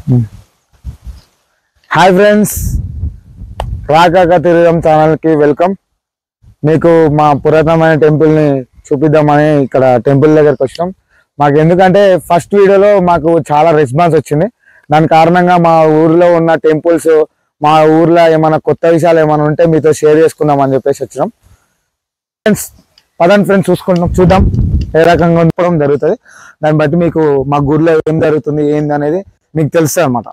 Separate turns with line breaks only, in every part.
Hi friends, రాకాక తిరగం ఛానల్కి welcome. మీకు మా పురాతనమైన టెంపుల్ని చూపిద్దామని ఇక్కడ టెంపుల్ దగ్గరికి వచ్చాం. మాకు ఎందుకంటే ఫస్ట్ వీడియోలో మాకు చాలా రెస్పాన్స్ వచ్చింది. దాని కారణంగా మా ఊర్లో ఉన్న టెంపుల్స్, మా ఊర్లో ఏమైనా కొత్త విషయాలు ఏమైనా ఉంటే మీతో షేర్ చేసుకుందాం అని చెప్పేసి వచ్చినాం. ఫ్రెండ్స్ పదండి ఫ్రెండ్స్, చూద్దాం ఏ రకంగా ఉండడం జరుగుతుంది. దాన్ని బట్టి మీకు మా ఊర్లో ఏం జరుగుతుంది ఏంది అనేది మీకు తెలుస్తుంది అన్నమాట.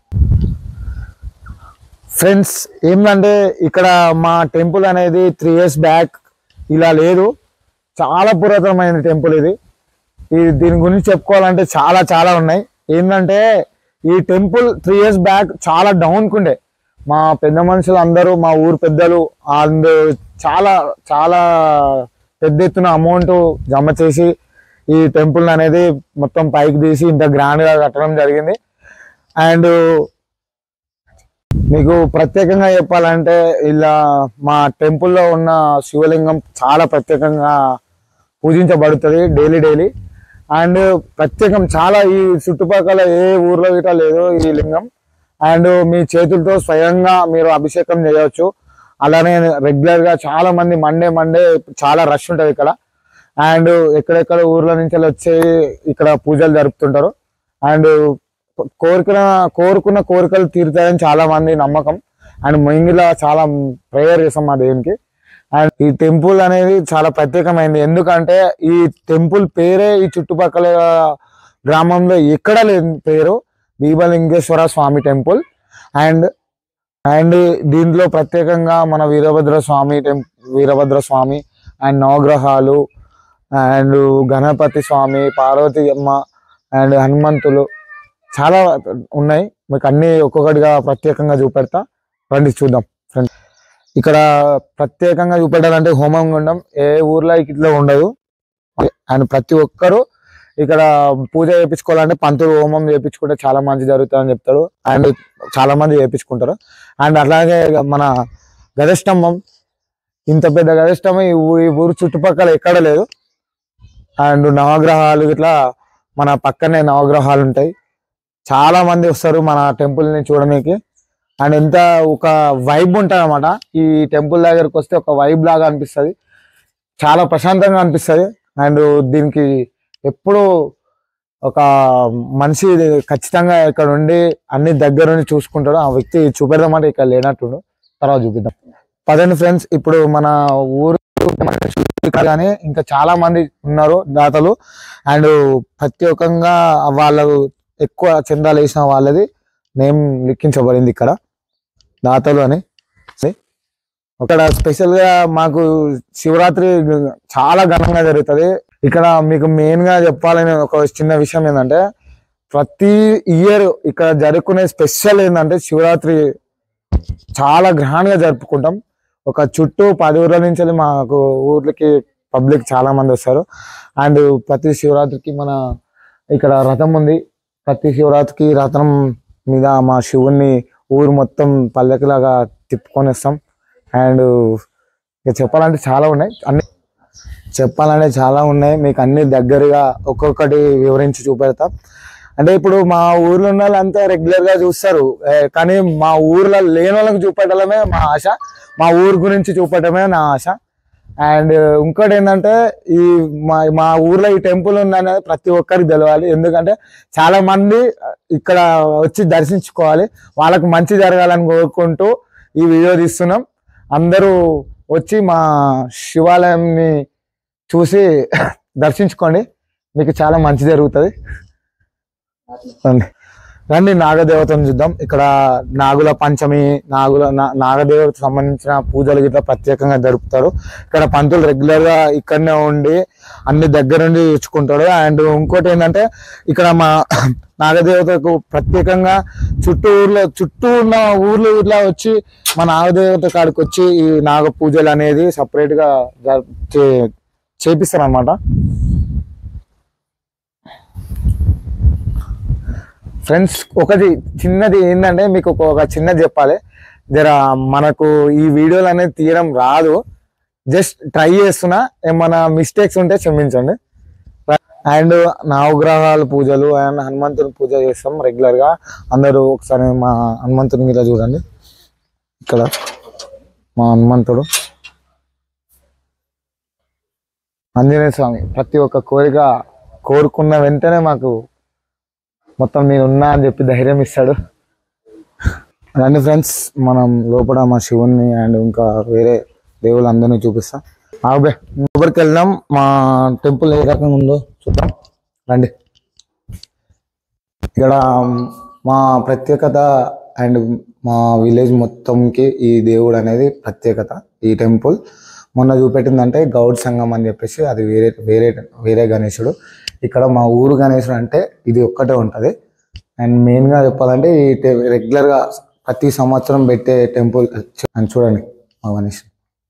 ఫ్రెండ్స్ ఏంటంటే ఇక్కడ మా టెంపుల్ అనేది 3 years బ్యాక్ ఇలా లేదు. చాలా పురాతనమైన టెంపుల్ ఇది. దీని గురించి చెప్పుకోవాలంటే చాలా చాలా ఉన్నాయి. ఏంటంటే ఈ టెంపుల్ 3 years బ్యాక్ చాలా డౌన్కుండే. మా పెద్ద మనుషులు అందరూ, మా ఊరు పెద్దలు అండ్ చాలా చాలా పెద్ద ఎత్తున అమౌంట్ జమ చేసి ఈ టెంపుల్ అనేది మొత్తం పైకి తీసి ఇంత గ్రాండ్గా కట్టడం జరిగింది. అండ్ మీకు ప్రత్యేకంగా చెప్పాలంటే ఇలా మా టెంపుల్లో ఉన్న శివలింగం చాలా ప్రత్యేకంగా పూజించబడుతుంది డైలీ. అండ్ ప్రత్యేకం చాలా ఈ చుట్టుపక్కల ఏ ఊర్లో గిట్లా లేదు ఈ లింగం. అండ్ మీ చేతులతో స్వయంగా మీరు అభిషేకం చేయవచ్చు. అలానే రెగ్యులర్గా చాలా మంది మండే చాలా రష్ ఉంటుంది ఇక్కడ. అండ్ ఎక్కడెక్కడ ఊర్ల నుంచి వచ్చి ఇక్కడ పూజలు జరుపుతుంటారు. అండ్ కోరుకున్న కోరికలు తీరుతాయని చాలా మంది నమ్మకం. అండ్ మెయిన్గా చాలా ప్రేయర్ చేస్తాం మా దేవునికి. అండ్ ఈ టెంపుల్ అనేది చాలా ప్రత్యేకమైంది. ఎందుకంటే ఈ టెంపుల్ పేరే ఈ చుట్టుపక్కల గ్రామంలో ఎక్కడ లేని పేరు భీమలింగేశ్వర స్వామి టెంపుల్. అండ్ దీంట్లో ప్రత్యేకంగా మన వీరభద్ర స్వామి అండ్ నవగ్రహాలు అండ్ గణపతి స్వామి, పార్వతి అమ్మ అండ్ హనుమంతులు చాలా ఉన్నాయి. మీకు అన్ని ఒక్కొక్కటిగా ప్రత్యేకంగా చూపెడతా, రండి చూద్దాం ఫ్రెండ్స్. ఇక్కడ ప్రత్యేకంగా చూపెట్టాలంటే హోమం గుండం ఏ ఊర్లో ఇట్లా ఉండదు. అండ్ ప్రతి ఒక్కరు ఇక్కడ పూజ చేయించుకోవాలంటే పంతులు హోమం చేయించుకుంటే చాలా మంచి జరుగుతుందని చెప్తాడు. అండ్ చాలా మంది చేయించుకుంటారు. అండ్ అలాగే మన గజస్తంభం, ఇంత పెద్ద గజస్తంభం ఈ ఊరు చుట్టుపక్కల ఎక్కడ లేదు. అండ్ నవగ్రహాలు ఇట్లా మన పక్కనే నవగ్రహాలు ఉంటాయి. చాలా మంది వస్తారు మన టెంపుల్ని చూడడానికి. అండ్ ఎంత ఒక వైబ్ ఉంటుంది అన్నమాట. ఈ టెంపుల్ దగ్గరకు వస్తే ఒక వైబ్ లాగా అనిపిస్తుంది, చాలా ప్రశాంతంగా అనిపిస్తుంది. అండ్ దీనికి ఎప్పుడు ఒక మనిషి ఖచ్చితంగా ఇక్కడ ఉండి అన్ని దగ్గర నుండి చూసుకుంటాడు. ఆ వ్యక్తి చూపెడదామంటే ఇక్కడ లేనట్టుండు, తర్వాత చూపిద్దాం పదండి ఫ్రెండ్స్. ఇప్పుడు మన ఊరు కానీ ఇంకా చాలా మంది ఉన్నారు దాతలు. అండ్ ప్రత్యేకంగా వాళ్ళకు ఎక్కువ చందాలు వేసిన వాళ్ళది నేమ్ లిఖించబడింది ఇక్కడ దాతలు అని. ఇక్కడ స్పెషల్గా మాకు శివరాత్రి చాలా ఘనంగా జరుగుతుంది. ఇక్కడ మీకు మెయిన్గా చెప్పాలని ఒక చిన్న విషయం ఏంటంటే, ప్రతి ఇయర్ ఇక్కడ జరుపుకునే స్పెషల్ ఏంటంటే శివరాత్రి చాలా గ్రాండ్గా జరుపుకుంటాం. ఒక చుట్టూ 10 ఊర్ల నుంచి మాకు ఊర్లకి పబ్లిక్ చాలా మంది వస్తారు. అండ్ ప్రతి శివరాత్రికి మన ఇక్కడ రథం ఉంది. ప్రతి శివరాత్రికి రథం మీద మా శివుణ్ణి ఊరు మొత్తం పల్లెకిలాగా తిప్పుకొని వస్తాం. అండ్ ఇక చెప్పాలంటే చాలా ఉన్నాయి. మీకు అన్ని దగ్గరగా ఒక్కొక్కటి వివరించి చూపెడతాం. అంటే ఇప్పుడు మా ఊర్లో ఉన్న వాళ్ళంతా రెగ్యులర్గా చూస్తారు, కానీ మా ఊర్లో లేని వాళ్ళకి చూపెట్టడమే మా ఆశ, మా ఊరు గురించి చూపెట్టడమే నా ఆశ. అండ్ ఇంకోటి ఏంటంటే మా ఊర్లో ఈ టెంపుల్ ఉందనేది ప్రతి ఒక్కరికి తెలవాలి. ఎందుకంటే చాలా మంది ఇక్కడ వచ్చి దర్శించుకోవాలి, వాళ్ళకు మంచి జరగాలని కోరుకుంటూ ఈ వీడియో తీస్తున్నాం. అందరూ వచ్చి మా శివాలయంని చూసి దర్శించుకోండి, మీకు చాలా మంచి జరుగుతుంది. రండి నాగదేవతను చూద్దాం. ఇక్కడ నాగుల పంచమి, నాగదేవతకు సంబంధించిన పూజలు గిట్లా ప్రత్యేకంగా జరుపుతారు. ఇక్కడ పంతులు రెగ్యులర్గా ఇక్కడనే ఉండి అన్ని దగ్గర నుండి చూసుకుంటాడు. అండ్ ఇంకోటి ఏంటంటే ఇక్కడ మా నాగదేవతకు ప్రత్యేకంగా చుట్టూ ఉన్న ఊర్లో వచ్చి మా నాగదేవత కాడికి వచ్చి ఈ నాగ పూజలు అనేది సపరేట్గా చేపిస్తారు అన్నమాట. ఫ్రెండ్స్ ఒకటి చిన్నది ఏంటంటే, మీకు ఒక చిన్నది చెప్పాలి. మనకు ఈ వీడియోలు అనేది తీయడం రాదు, జస్ట్ ట్రై చేస్తున్నా. ఏమైనా మిస్టేక్స్ ఉంటే క్షమించండి. అండ్ నవగ్రహాల పూజలు అండ్ హనుమంతుని పూజ చేస్తాం రెగ్యులర్ గా. అందరూ ఒకసారి మా హనుమంతుని మీద చూడండి, ఇక్కడ మా హనుమంతుడు ఆంజనేయ స్వామి ప్రతి ఒక్క కోరిక కోరుకున్న వెంటనే మాకు మొత్తం నేను ఉన్నా అని చెప్పి ధైర్యం ఇస్తాడు. రండి ఫ్రెండ్స్, మనం లోపల మా శివుని అండ్ ఇంకా వేరే దేవుళ్ళందరినీ చూపిస్తాం. ఆబే లోపలికి వెళ్దాం, మా టెంపుల్ ఏ రకంగా ఉందో చూద్దాం రండి. ఇక్కడ మా ప్రత్యేకత అండ్ మా విలేజ్ మొత్తంకి ఈ దేవుడు అనేది ప్రత్యేకత. ఈ టెంపుల్ మొన్న చూపెట్టిందంటే గౌడ్ సంఘం అని చెప్పేసి, అది వేరే వేరే వేరే గణేశుడు. ఇక్కడ మా ఊరు గణేశుడు అంటే ఇది ఒక్కటే ఉంటుంది. అండ్ మెయిన్గా చెప్పాలంటే ఈ రెగ్యులర్గా ప్రతి సంవత్సరం పెట్టే టెంపుల్ అని చూడండి మా గణేష్.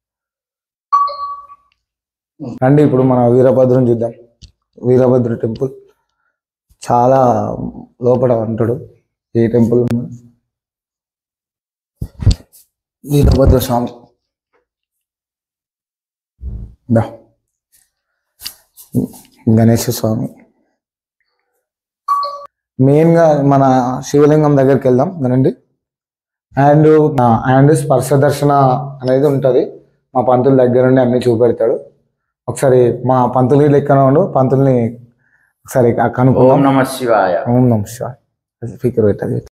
రండి ఇప్పుడు మన వీరభద్రుని చూద్దాం. వీరభద్ర టెంపుల్ చాలా లోపల ఉంటాడు ఈ టెంపుల్. వీరభద్ర స్వామి గణేశ స్వామి. మెయిన్గా మన శివలింగం దగ్గరికి వెళ్దాం రండి. అండ్ స్పర్శ దర్శన అనేది ఉంటుంది. మా పంతుల దగ్గర నుండి అన్ని చూపెడతాడు. ఒకసారి మా పంతులు లెక్కన ఉండు, పంతుల్ని ఒకసారి కనుక్కుందాం.
ఓం నమ శివాయ.
ఓం నమ శివాయ. స్పీకర్ పెట్టది.